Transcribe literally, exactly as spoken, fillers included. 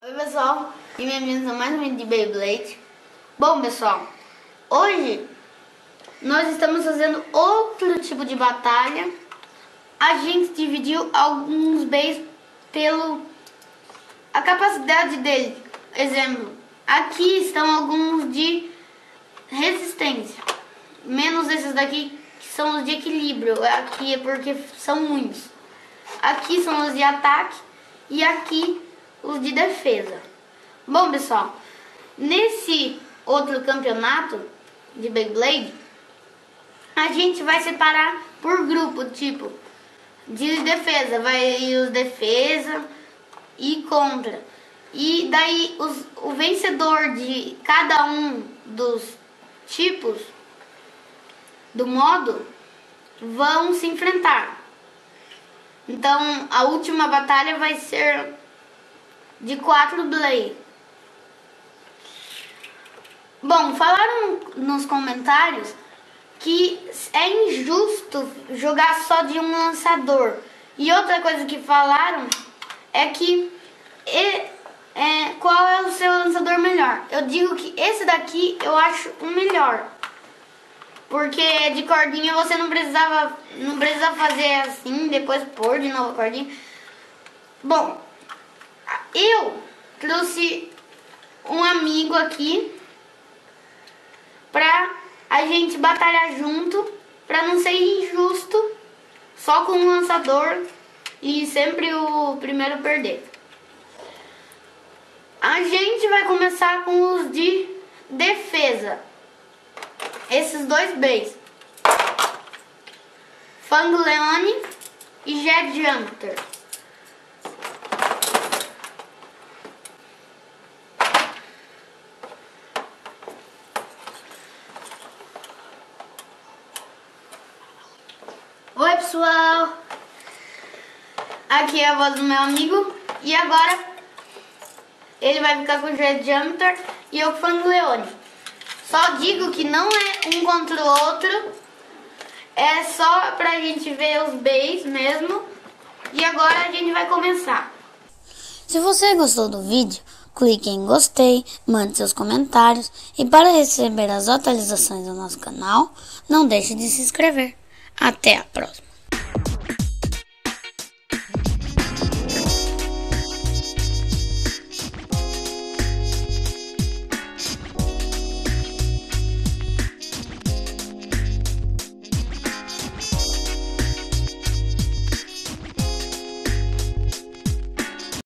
Oi pessoal, e bem-vindos a mais um vídeo de Beyblade. Bom pessoal, hoje nós estamos fazendo outro tipo de batalha. A gente dividiu alguns Beys pelo a capacidade dele. Exemplo, aqui estão alguns de resistência, menos esses daqui que são os de equilíbrio. Aqui é porque são muitos. Aqui são os de ataque e aqui os de defesa. Bom pessoal, nesse outro campeonato de Beyblade, a gente vai separar por grupo, tipo de defesa, vai os defesa e contra. E daí os, o vencedor de cada um dos tipos do modo vão se enfrentar. Então a última batalha vai ser de quatro Blade. Bom, falaram nos comentários que é injusto jogar só de um lançador. E outra coisa que falaram é que é, é, qual é o seu lançador melhor. Eu digo que esse daqui eu acho o melhor, porque de cordinha você não precisava não precisa fazer assim, depois pôr de novo a cordinha. Bom, eu trouxe um amigo aqui pra a gente batalhar junto, pra não ser injusto só com um lançador e sempre o primeiro perder. A gente vai começar com os de defesa. Esses dois Beys, Fangleone e Jet Jumper. Oi pessoal, aqui é a voz do meu amigo e agora ele vai ficar com o Jet Jumper e eu com o Fangleone. Só digo que não é um contra o outro, é só pra gente ver os Beys mesmo. E agora a gente vai começar. Se você gostou do vídeo, clique em gostei, mande seus comentários e para receber as atualizações do nosso canal, não deixe de se inscrever. Até a próxima!